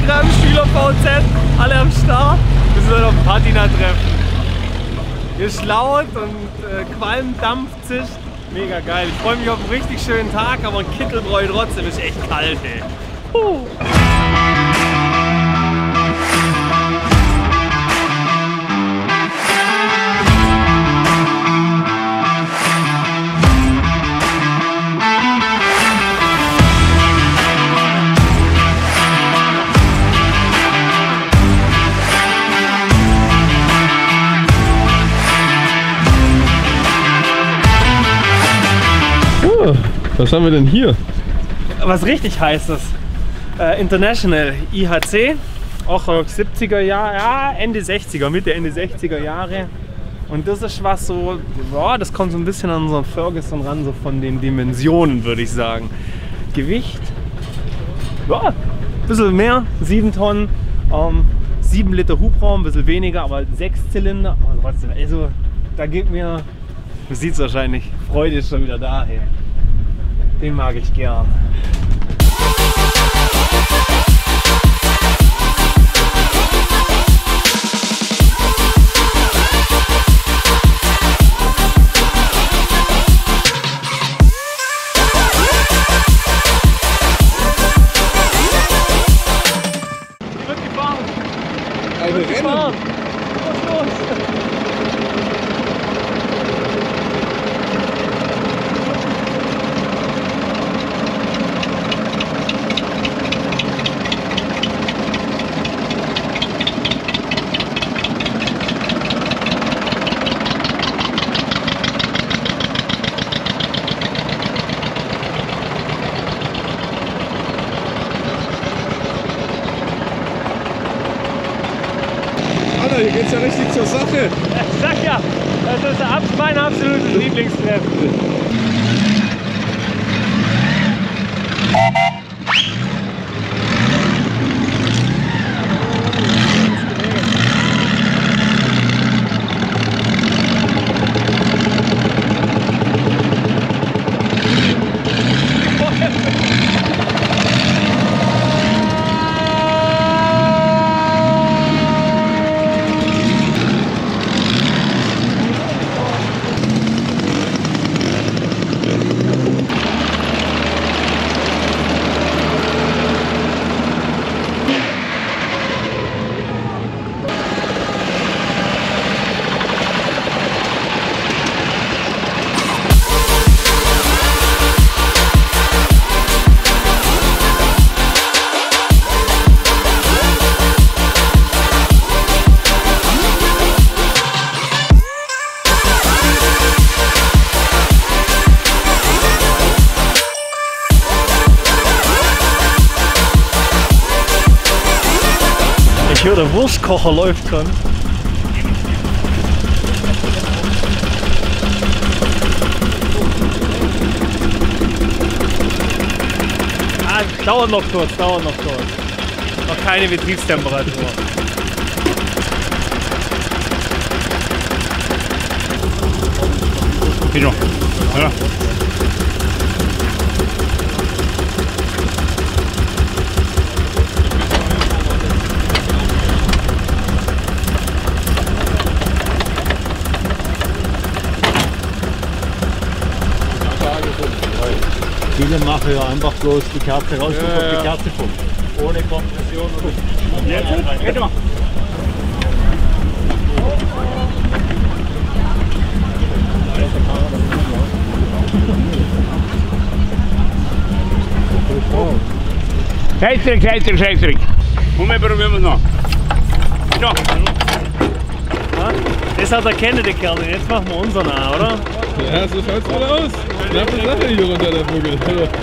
Instagram, SchülerVZ, alle am Start. Wir sind heute auf dem Patina-Treffen. Hier ist laut und Qualm, Dampf, zischt. Mega geil. Ich freue mich auf einen richtig schönen Tag, aber ein Kittelbräu trotzdem ist echt kalt, ey. Was haben wir denn hier? Was richtig heißt das? International IHC, auch 70er Jahre, ja, Ende 60er, Mitte, Ende 60er Jahre. Und das ist was so, boah, das kommt so ein bisschen an unseren Ferguson ran, so von den Dimensionen, würde ich sagen. Gewicht, ja, ein bisschen mehr, 7 Tonnen, 7 Liter Hubraum, ein bisschen weniger, aber 6 Zylinder. Aber trotzdem, also, da gibt mir, man sieht es wahrscheinlich, Freude ist schon wieder da. Hey. Den mag ich gern. Wie wird gefahren? Eine Rennen. Los. Hier geht's ja richtig zur Sache. Ich sag ja, das ist mein absolutes Lieblingstreffen. Ich höre, der Wurstkocher läuft schon. Dauert noch kurz. Noch keine Betriebstemperatur. Pino, ja. Viele machen ja einfach bloß die Kerze raus und die Kerze pumpt. Ohne Kompression oder. Jetzt? Bitte mal. Scheißdreck. Moment, probieren wir es noch. Ja. Das hat er kennen, der Kerl. Jetzt machen wir unseren an, oder? Ja, so schaut's mal aus. Knappe Sache hier runter, der Vogel.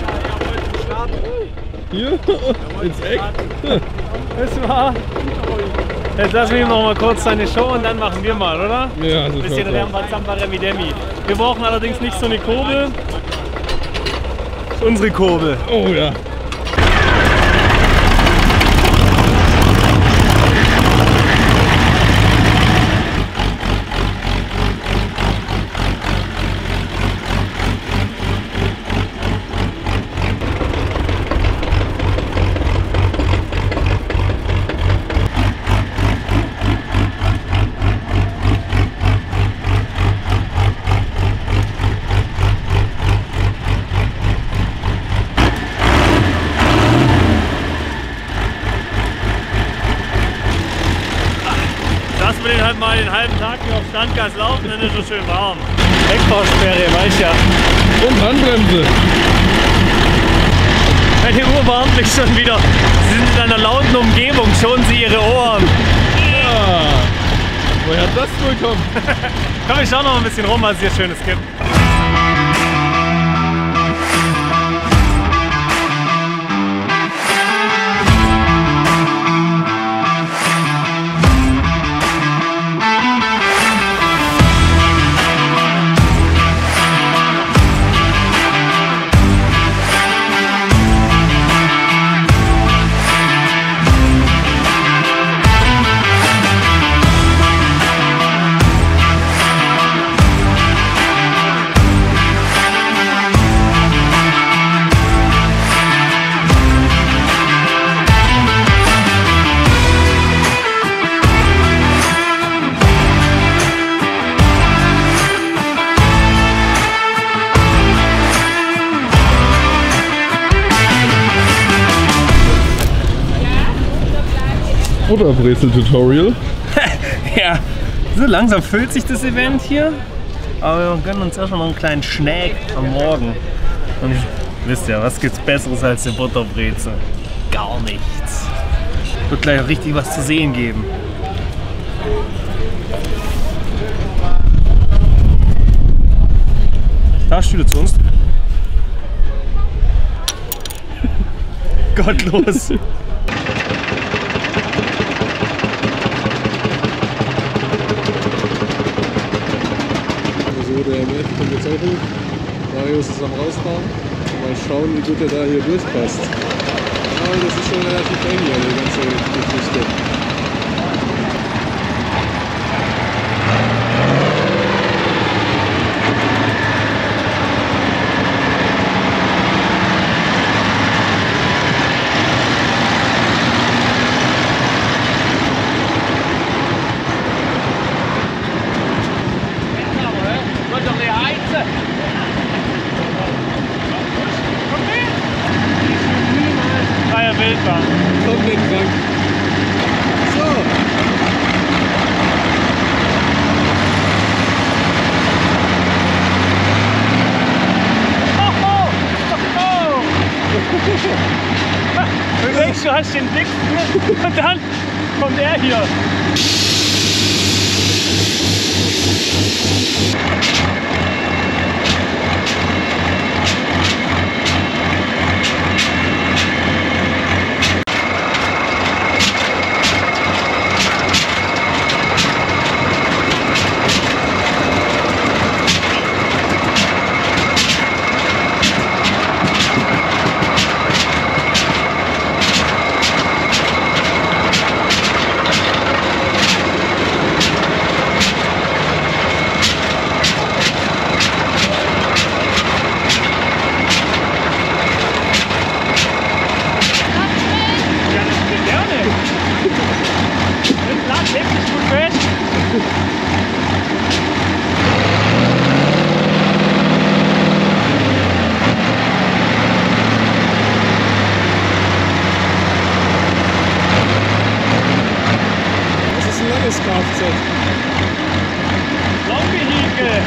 Hier, ins Eck. Das war. Jetzt lassen wir ihm noch mal kurz seine Show und dann machen wir mal, oder? Ja, so bisschen Rambazamba Remidemi. Wir brauchen allerdings nicht so eine Kurbel. Das ist unsere Kurbel. Oh ja. Standgas laufen, dann ist es schön warm. Wegfahrsperre, weißt ja. Und Handbremse. Meine Uhr warnt mich schon wieder. Sie sind in einer lauten Umgebung, schonen Sie Ihre Ohren. Ja. Woher hat das wohl kommen? Komm, ich schau noch ein bisschen rum, was es hier Schönes gibt. Butterbrezel-Tutorial. Ja, so langsam füllt sich das Event hier. Aber wir gönnen uns erstmal noch einen kleinen Snack am Morgen. Und wisst ja, was gibt's Besseres als eine Butterbrezel? Gar nichts. Wird gleich richtig was zu sehen geben. Da Stühle zu uns. Gottlos. So, der MF kommt jetzt auch hoch. Marius ist am Rausfahren. Mal schauen, wie gut er da hier durchpasst. Ja, das ist schon relativ eng hier, die ganze Geschichte. Freier Wildbahn. Komplett krank. So. Du denkst, du hast den dicksten und dann kommt er hier. Kfz. Laubgehege.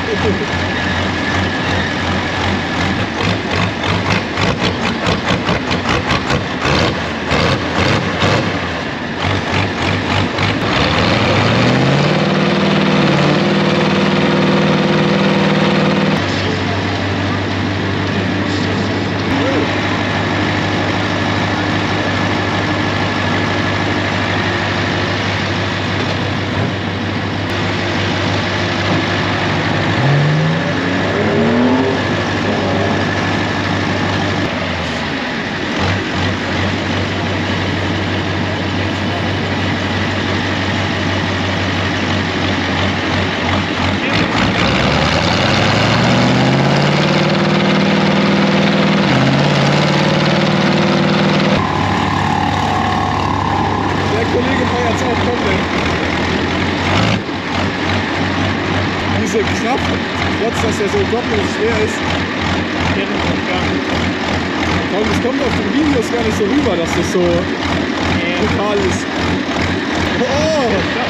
Diese Kraft, trotz dass er so doppelt schwer ist, Aber das kommt auf den Videos gar nicht so rüber, dass das so brutal ist. Oh!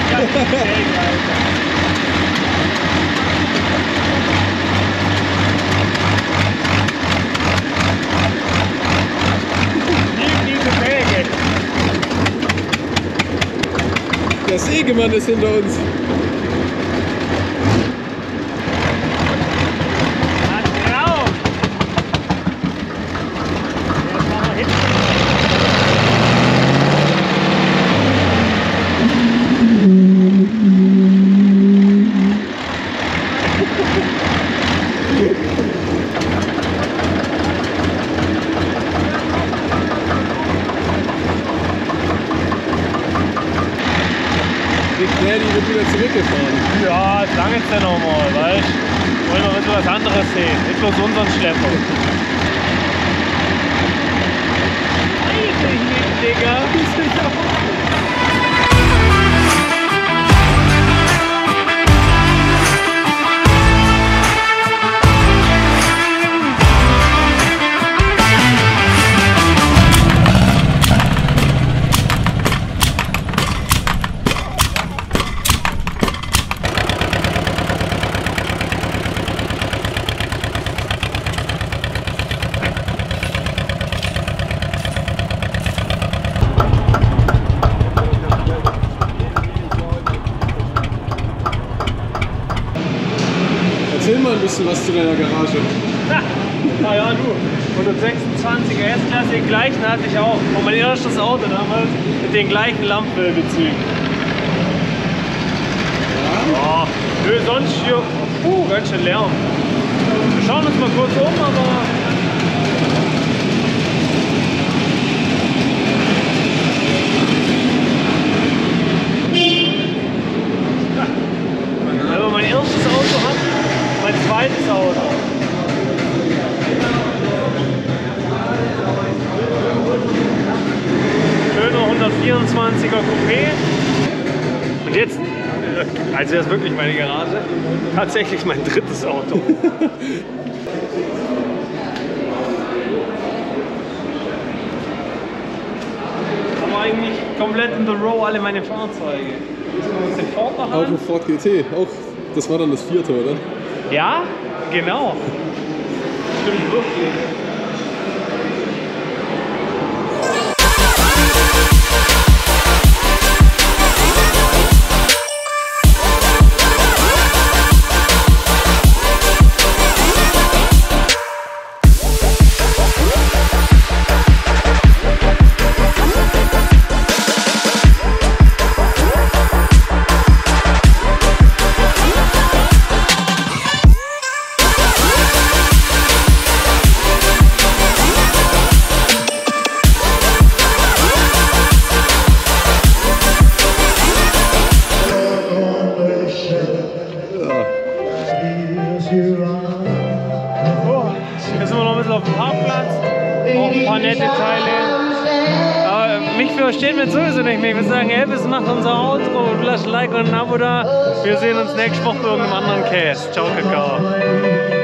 Der Sägemann ist hinter uns. Die wird wieder zurückgefahren. Ja, lang jetzt ja nochmal, weißt du? Wollen wir ein bisschen was anderes sehen. Nicht bloß unseren Schlepper. Richtig nicht, Digga. Erzähl mal ein bisschen was zu deiner Garage. Ja, du. 126er S-Klasse, den gleichen hatte ich auch. Und mein erstes Auto damals mit den gleichen Lampenbezügen. Ja. Nö, sonst hier, ganz schön Lärm. Wir schauen uns mal kurz um, aber. Wenn man mein erstes Auto hat, mein zweites Auto. Schöner 124er Coupé. Und jetzt, also das ist wirklich meine Garage, tatsächlich mein drittes Auto. Aber eigentlich komplett in the row alle meine Fahrzeuge. Den Ford noch Auch an? ein Ford GT. Auch, das war dann das vierte, oder? Ja, genau. Stimmt wirklich. Jetzt sind wir noch ein bisschen auf dem Parkplatz, auch ein paar nette Teile. Aber mich versteht mir sowieso nicht mehr. Ich würde sagen, Elvis macht unser Outro. Lasst ein Like und ein Abo da. Wir sehen uns nächste Woche bei irgendeinem anderen Cast. Ciao, Kakao.